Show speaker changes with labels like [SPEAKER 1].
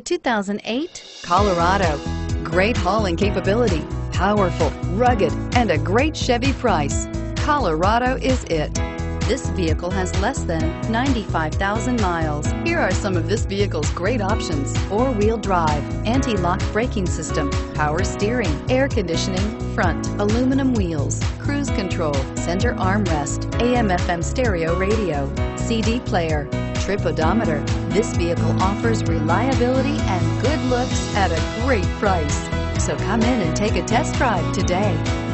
[SPEAKER 1] 2008 Colorado. Great hauling capability, powerful, rugged, and a great Chevy price. Colorado is it. This vehicle has less than 95,000 miles. Here are some of this vehicle's great options: four-wheel drive, anti-lock braking system, power steering, air conditioning, front, aluminum wheels, cruise control, center armrest, AM/FM stereo radio, CD player, trip odometer. This vehicle offers reliability and good looks at a great price. So come in and take a test drive today.